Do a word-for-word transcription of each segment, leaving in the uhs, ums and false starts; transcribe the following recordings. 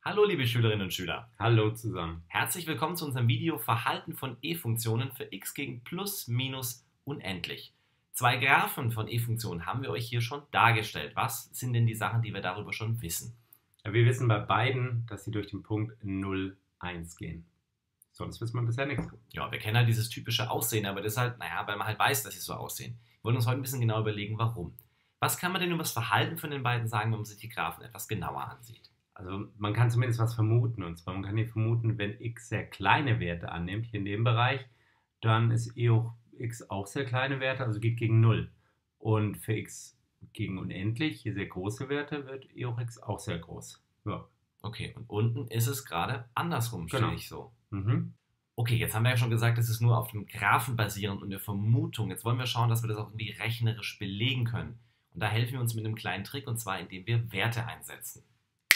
Hallo liebe Schülerinnen und Schüler, Hallo zusammen. herzlich willkommen zu unserem Video Verhalten von e-Funktionen für x gegen plus, minus, unendlich. Zwei Graphen von e-Funktionen haben wir euch hier schon dargestellt. Was sind denn die Sachen, die wir darüber schon wissen? Ja, wir wissen bei beiden, dass sie durch den Punkt null, eins gehen. Sonst wissen wir bisher nichts. Ja, wir kennen halt dieses typische Aussehen, aber das ist halt, naja, weil man halt weiß, dass sie so aussehen. Wir wollen uns heute ein bisschen genau überlegen, warum. Was kann man denn über das Verhalten von den beiden sagen, wenn man sich die Graphen etwas genauer ansieht? Also man kann zumindest was vermuten. Und zwar man kann hier vermuten, wenn x sehr kleine Werte annimmt, hier in dem Bereich, dann ist e hoch x auch sehr kleine Werte, also geht gegen null. Und für x gegen unendlich, hier sehr große Werte, wird e hoch x auch sehr groß. Ja. Okay, und unten ist es gerade andersrum, Genau. stelle ich so. Mhm. Okay, jetzt haben wir ja schon gesagt, das ist nur auf dem Graphen basierend und der Vermutung. Jetzt wollen wir schauen, dass wir das auch irgendwie rechnerisch belegen können. Und da helfen wir uns mit einem kleinen Trick, und zwar indem wir Werte einsetzen.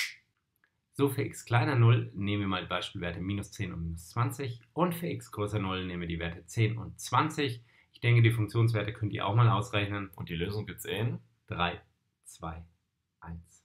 So, für x kleiner null nehmen wir mal die Beispielwerte minus zehn und minus zwanzig. Und für x größer null nehmen wir die Werte zehn und zwanzig. Ich denke, die Funktionswerte könnt ihr auch mal ausrechnen. Und die Lösung gibt es in? drei, zwei, eins.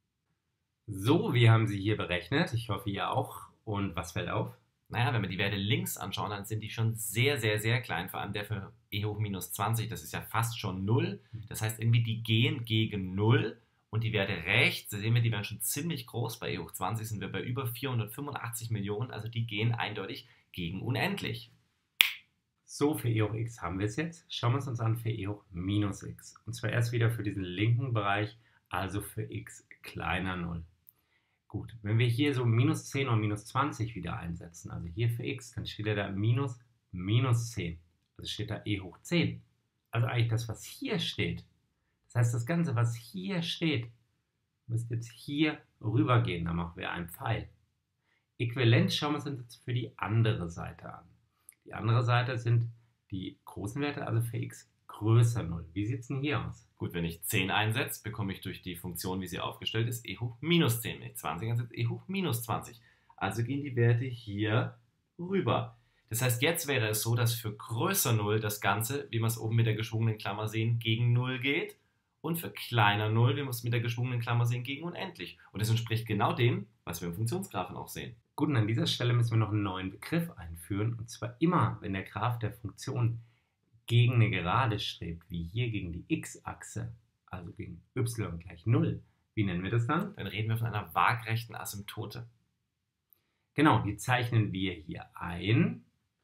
So, wir haben sie hier berechnet. Ich hoffe, ihr auch. Und was fällt auf? Naja, wenn wir die Werte links anschauen, dann sind die schon sehr, sehr, sehr klein. Vor allem der für e hoch minus zwanzig, das ist ja fast schon null. Das heißt, irgendwie die gehen gegen null. Und die Werte rechts, da sehen wir, die werden schon ziemlich groß. Bei e hoch zwanzig sind wir bei über vierhundertfünfundachtzig Millionen. Also die gehen eindeutig gegen unendlich. So, für e hoch x haben wir es jetzt. Schauen wir es uns an für e hoch minus x. Und zwar erst wieder für diesen linken Bereich, also für x kleiner null. Gut, wenn wir hier so minus zehn und minus zwanzig wieder einsetzen, also hier für x, dann steht ja da minus minus zehn. Also steht da e hoch zehn. Also eigentlich das, was hier steht. Das heißt, das Ganze, was hier steht, müsste jetzt hier rübergehen. Dann machen wir einen Pfeil. Äquivalent schauen wir uns jetzt für die andere Seite an. Die andere Seite sind die großen Werte, also für x größer null. Wie sieht es denn hier aus? Gut, wenn ich zehn einsetze, bekomme ich durch die Funktion, wie sie aufgestellt ist, e hoch minus zehn. Wenn ich zwanzig einsetze, e hoch minus zwanzig. Also gehen die Werte hier rüber. Das heißt, jetzt wäre es so, dass für größer null das Ganze, wie wir es oben mit der geschwungenen Klammer sehen, gegen null geht. Und für kleiner null, wie wir es mit der geschwungenen Klammer sehen, gegen unendlich. Und das entspricht genau dem, was wir im Funktionsgraphen auch sehen. Gut, und an dieser Stelle müssen wir noch einen neuen Begriff einführen. Und zwar immer, wenn der Graph der Funktion gegen eine Gerade strebt, wie hier gegen die x-Achse, also gegen y gleich null. Wie nennen wir das dann? Dann reden wir von einer waagrechten Asymptote. Genau, die zeichnen wir hier ein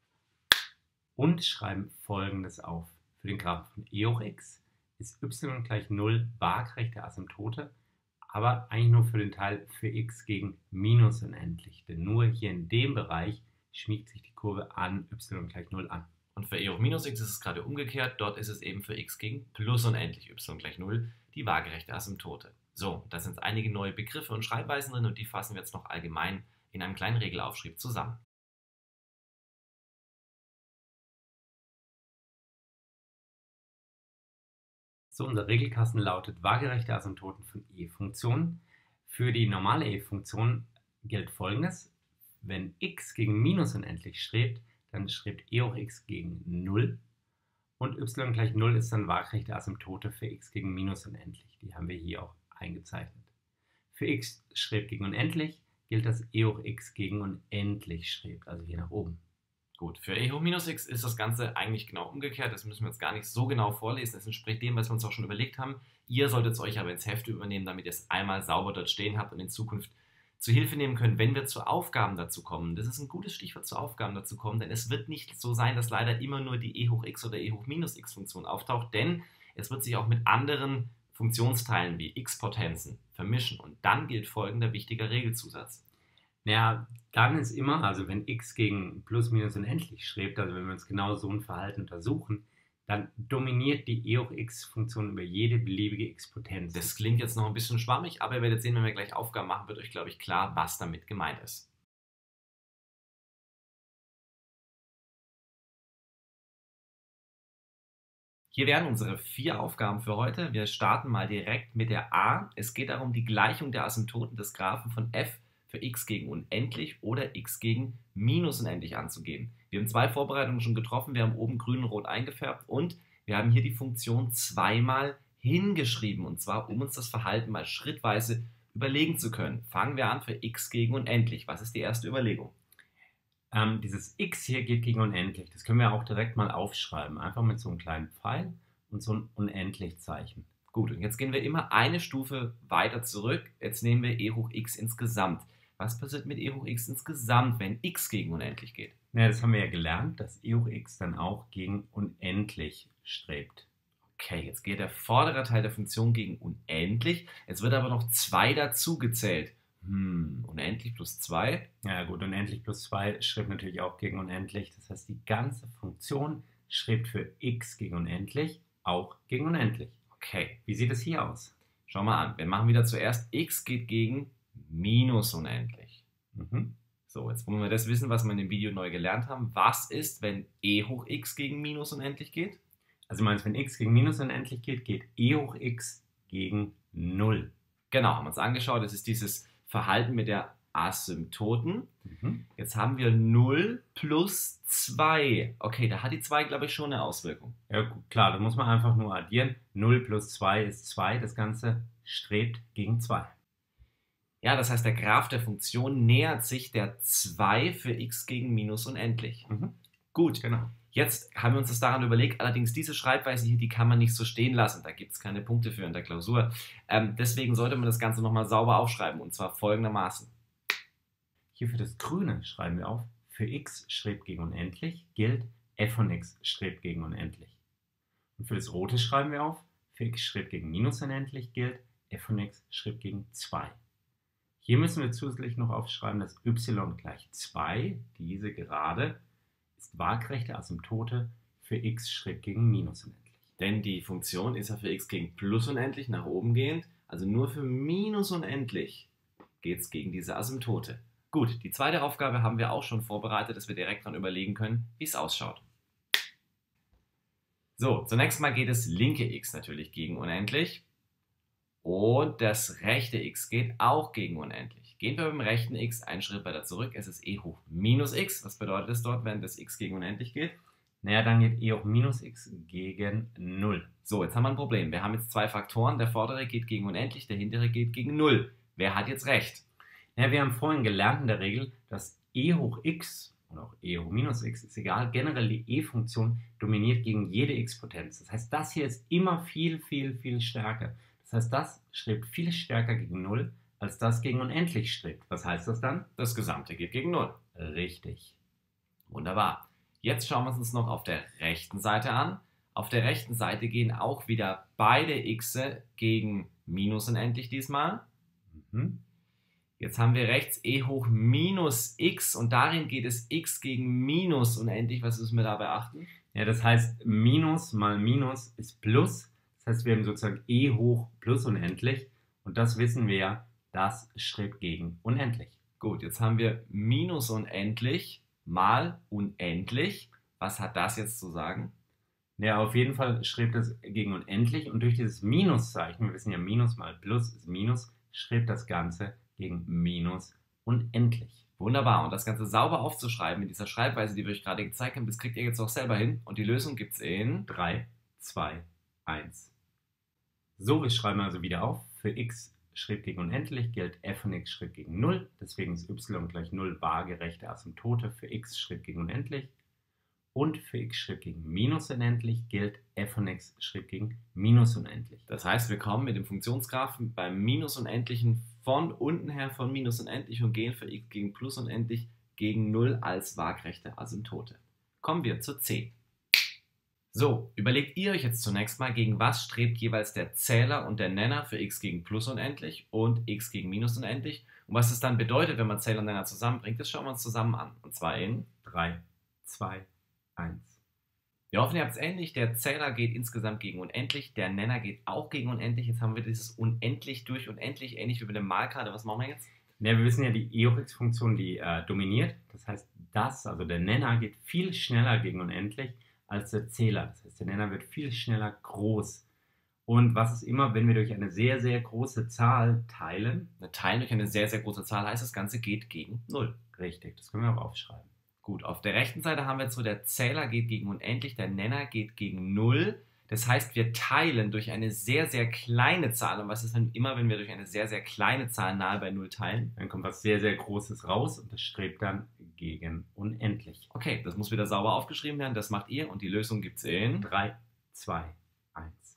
und schreiben Folgendes auf. Für den Graphen von e hoch x ist y gleich null waagrechte Asymptote, aber eigentlich nur für den Teil für x gegen minus unendlich. Denn nur hier in dem Bereich schmiegt sich die Kurve an y gleich null an. Und für e hoch minus x ist es gerade umgekehrt. Dort ist es eben für x gegen plus unendlich, y gleich null, die waagerechte Asymptote. So, da sind einige neue Begriffe und Schreibweisen drin und die fassen wir jetzt noch allgemein in einem kleinen Regelaufschrieb zusammen. So, unser Regelkasten lautet waagerechte Asymptoten von e-Funktionen. Für die normale e-Funktion gilt Folgendes. Wenn x gegen minus unendlich strebt, dann strebt e hoch x gegen null. Und y gleich null ist dann waagerechte Asymptote für x gegen minus unendlich. Die haben wir hier auch eingezeichnet. Für x strebt gegen unendlich gilt, dass e hoch x gegen unendlich strebt, also hier nach oben. Gut, für e hoch minus x ist das Ganze eigentlich genau umgekehrt. Das müssen wir jetzt gar nicht so genau vorlesen. Das entspricht dem, was wir uns auch schon überlegt haben. Ihr solltet es euch aber ins Heft übernehmen, damit ihr es einmal sauber dort stehen habt und in Zukunft zu Hilfe nehmen könnt, wenn wir zu Aufgaben dazu kommen. Das ist ein gutes Stichwort, zu Aufgaben dazu kommen, denn es wird nicht so sein, dass leider immer nur die e hoch x oder e hoch minus x Funktion auftaucht, denn es wird sich auch mit anderen Funktionsteilen wie x-Potenzen vermischen. Und dann gilt folgender wichtiger Regelzusatz. Naja, dann ist immer, also wenn x gegen plus minus unendlich strebt, also wenn wir uns genau so ein Verhalten untersuchen, dann dominiert die e hoch x-Funktion über jede beliebige x-Potenz. Das klingt jetzt noch ein bisschen schwammig, aber ihr werdet sehen, wenn wir gleich Aufgaben machen, wird euch, glaube ich, klar, was damit gemeint ist. Hier wären unsere vier Aufgaben für heute. Wir starten mal direkt mit der A. Es geht darum, die Gleichung der Asymptoten des Graphen von f für x gegen unendlich oder x gegen minus unendlich anzugeben. Wir haben zwei Vorbereitungen schon getroffen. Wir haben oben grün und rot eingefärbt und wir haben hier die Funktion zweimal hingeschrieben. Und zwar, um uns das Verhalten mal schrittweise überlegen zu können. Fangen wir an für x gegen unendlich. Was ist die erste Überlegung? Ähm, dieses x hier geht gegen unendlich. Das können wir auch direkt mal aufschreiben. Einfach mit so einem kleinen Pfeil und so ein Unendlich-Zeichen. Gut, und jetzt gehen wir immer eine Stufe weiter zurück. Jetzt nehmen wir e hoch x insgesamt. Was passiert mit e hoch x insgesamt, wenn x gegen unendlich geht? Ja, das haben wir ja gelernt, dass e hoch x dann auch gegen unendlich strebt. Okay, jetzt geht der vordere Teil der Funktion gegen unendlich. Jetzt wird aber noch zwei dazu gezählt. Hm, unendlich plus zwei. Ja gut, unendlich plus zwei strebt natürlich auch gegen unendlich. Das heißt, die ganze Funktion strebt für x gegen unendlich auch gegen unendlich. Okay, wie sieht es hier aus? Schau mal an, wir machen wieder zuerst x geht gegen minus unendlich. Mhm. So, jetzt wollen wir das wissen, was wir in dem Video neu gelernt haben. Was ist, wenn e hoch x gegen minus unendlich geht? Also meinst du, wenn x gegen minus unendlich geht, geht e hoch x gegen null. Genau, haben wir uns angeschaut. Das ist dieses Verhalten mit der Asymptoten. Mhm. Jetzt haben wir null plus zwei. Okay, da hat die zwei, glaube ich, schon eine Auswirkung. Ja klar, da muss man einfach nur addieren. null plus zwei ist zwei. Das Ganze strebt gegen zwei. Ja, das heißt, der Graph der Funktion nähert sich der zwei für x gegen minus unendlich. Mhm. Gut, Genau. Jetzt haben wir uns das daran überlegt, allerdings diese Schreibweise hier, die kann man nicht so stehen lassen. Da gibt es keine Punkte für in der Klausur. Ähm, deswegen sollte man das Ganze nochmal sauber aufschreiben, und zwar folgendermaßen. Hier für das Grüne schreiben wir auf, für x strebt gegen unendlich gilt f von x strebt gegen unendlich. Und für das Rote schreiben wir auf, für x strebt gegen minus unendlich gilt f von x strebt gegen zwei. Hier müssen wir zusätzlich noch aufschreiben, dass y gleich zwei, diese Gerade, ist waagrechte Asymptote für x strebt gegen minus unendlich. Denn die Funktion ist ja für x gegen plus unendlich nach oben gehend, also nur für minus unendlich geht es gegen diese Asymptote. Gut, die zweite Aufgabe haben wir auch schon vorbereitet, dass wir direkt dran überlegen können, wie es ausschaut. So, zunächst mal geht das linke x natürlich gegen unendlich und das rechte x geht auch gegen unendlich. Gehen wir beim rechten x einen Schritt weiter zurück, es ist e hoch minus x. Was bedeutet das dort, wenn das x gegen unendlich geht? Naja, dann geht e hoch minus x gegen null. So, jetzt haben wir ein Problem. Wir haben jetzt zwei Faktoren, der vordere geht gegen unendlich, der hintere geht gegen null. Wer hat jetzt recht? Ja, wir haben vorhin gelernt in der Regel, dass e hoch x oder auch e hoch minus x, ist egal, generell die e-Funktion dominiert gegen jede x-Potenz. Das heißt, das hier ist immer viel, viel, viel stärker. Das heißt, das strebt viel stärker gegen null, als das gegen unendlich strebt. Was heißt das dann? Das Gesamte geht gegen null. Richtig. Wunderbar. Jetzt schauen wir es uns noch auf der rechten Seite an. Auf der rechten Seite gehen auch wieder beide x gegen minus unendlich diesmal. Mhm. Jetzt haben wir rechts e hoch minus x und darin geht es x gegen minus unendlich. Was müssen wir da beachten? Ja, das heißt, Minus mal Minus ist Plus. Das heißt, wir haben sozusagen e hoch plus unendlich. Und das wissen wir ja, das strebt gegen unendlich. Gut, jetzt haben wir minus unendlich mal unendlich. Was hat das jetzt zu sagen? Ja, auf jeden Fall strebt es gegen unendlich. Und durch dieses Minuszeichen, wir wissen ja, Minus mal Plus ist Minus, strebt das Ganze gegen Minus unendlich. Wunderbar. Und das Ganze sauber aufzuschreiben in dieser Schreibweise, die wir euch gerade gezeigt haben, das kriegt ihr jetzt auch selber hin. Und die Lösung gibt es in drei, zwei, eins. So, wir schreiben also wieder auf. Für x strebt gegen unendlich gilt f von x strebt gegen null. Deswegen ist y gleich null waagerechte Asymptote für x strebt gegen unendlich. Und für x strebt gegen minus unendlich gilt f von x strebt gegen minus unendlich. Das heißt, wir kommen mit dem Funktionsgraphen beim minus unendlichen von unten her von minus unendlich und gehen für x gegen plus unendlich gegen null als waagrechte Asymptote. Kommen wir zur zehn. So, überlegt ihr euch jetzt zunächst mal, gegen was strebt jeweils der Zähler und der Nenner für x gegen plus unendlich und x gegen minus unendlich. Und was es dann bedeutet, wenn man Zähler und Nenner zusammenbringt, das schauen wir uns zusammen an. Und zwar in drei, zwei, eins. Wir hoffen, ihr habt es ähnlich. Der Zähler geht insgesamt gegen unendlich, der Nenner geht auch gegen unendlich. Jetzt haben wir dieses unendlich durch unendlich, ähnlich wie bei der Malkarte. Was machen wir jetzt? Ja, wir wissen ja, die e hoch x-Funktion, die äh, dominiert. Das heißt, das, also der Nenner, geht viel schneller gegen unendlich als der Zähler. Das heißt, der Nenner wird viel schneller groß. Und was ist immer, wenn wir durch eine sehr, sehr große Zahl teilen? Eine Teilen durch eine sehr, sehr große Zahl heißt, das Ganze geht gegen null. Richtig, das können wir auch aufschreiben. Gut, auf der rechten Seite haben wir jetzt so, der Zähler geht gegen unendlich, der Nenner geht gegen null. Das heißt, wir teilen durch eine sehr, sehr kleine Zahl. Und was ist denn immer, wenn wir durch eine sehr, sehr kleine Zahl nahe bei null teilen? Dann kommt was sehr, sehr Großes raus und das strebt dann gegen unendlich. Okay, das muss wieder sauber aufgeschrieben werden. Das macht ihr und die Lösung gibt es in drei, zwei, eins.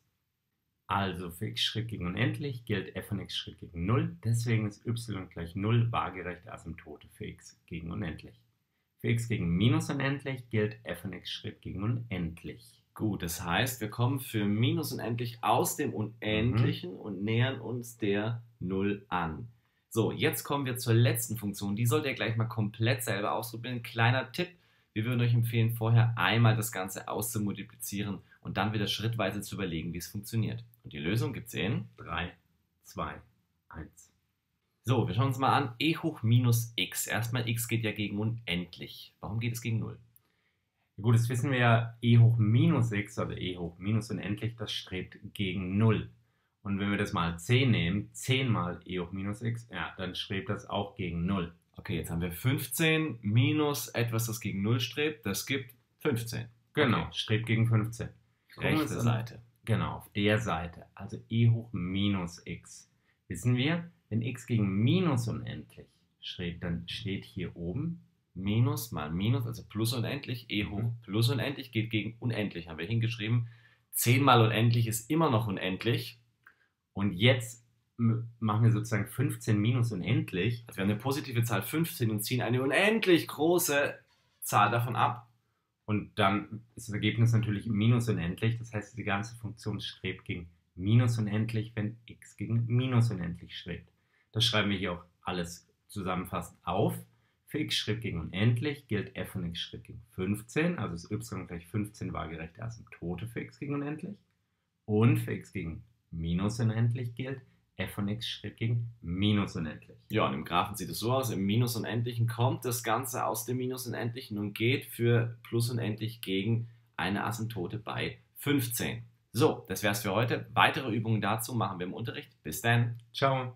Also für x Schritt gegen unendlich gilt f von x Schritt gegen null. Deswegen ist y gleich null waagerechte Asymptote für x gegen unendlich. Für x gegen minus unendlich gilt f von x Schritt gegen unendlich. Gut, das heißt, wir kommen für minus unendlich aus dem Unendlichen mhm. und nähern uns der null an. So, jetzt kommen wir zur letzten Funktion. Die sollt ihr gleich mal komplett selber ausprobieren. Kleiner Tipp, wir würden euch empfehlen, vorher einmal das Ganze auszumultiplizieren und dann wieder schrittweise zu überlegen, wie es funktioniert. Und die Lösung gibt es in drei, zwei, eins. So, wir schauen uns mal an. E hoch minus x. Erstmal, x geht ja gegen unendlich. Warum geht es gegen null? Gut, das wissen wir ja, e hoch minus x, also e hoch minus unendlich, das strebt gegen null. Und wenn wir das mal zehn nehmen, zehn mal e hoch minus x, ja, dann strebt das auch gegen null. Okay, jetzt haben wir fünfzehn minus etwas, das gegen null strebt, das gibt fünfzehn. Genau, okay. Strebt gegen fünfzehn. Rechte Seite. Genau, auf der Seite, also e hoch minus x. Wissen wir, wenn x gegen minus unendlich strebt, dann steht hier oben Minus mal Minus, also plus unendlich, e hoch mhm. plus unendlich geht gegen unendlich, haben wir hingeschrieben. zehn mal unendlich ist immer noch unendlich. Und jetzt machen wir sozusagen fünfzehn minus unendlich. Also wir haben eine positive Zahl fünfzehn und ziehen eine unendlich große Zahl davon ab. Und dann ist das Ergebnis natürlich minus unendlich. Das heißt, die ganze Funktion strebt gegen minus unendlich, wenn x gegen minus unendlich strebt. Das schreiben wir hier auch alles zusammenfassend auf. Für x Schritt gegen unendlich gilt f von x Schritt gegen fünfzehn, also ist y gleich fünfzehn waagerechte Asymptote für x gegen unendlich. Und für x gegen minus unendlich gilt f von x Schritt gegen minus unendlich. Ja, und im Graphen sieht es so aus, im Minus Unendlichen kommt das Ganze aus dem Minus Unendlichen und geht für Plus Unendlich gegen eine Asymptote bei fünfzehn. So, das wär's für heute. Weitere Übungen dazu machen wir im Unterricht. Bis dann. Ciao.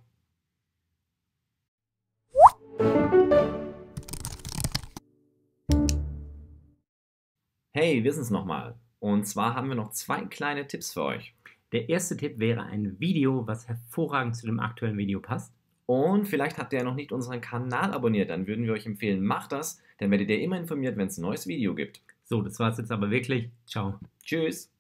Hey, wir sind's nochmal. Und zwar haben wir noch zwei kleine Tipps für euch. Der erste Tipp wäre ein Video, was hervorragend zu dem aktuellen Video passt. Und vielleicht habt ihr ja noch nicht unseren Kanal abonniert, dann würden wir euch empfehlen, macht das, dann werdet ihr immer informiert, wenn es ein neues Video gibt. So, das war's jetzt aber wirklich. Ciao. Tschüss.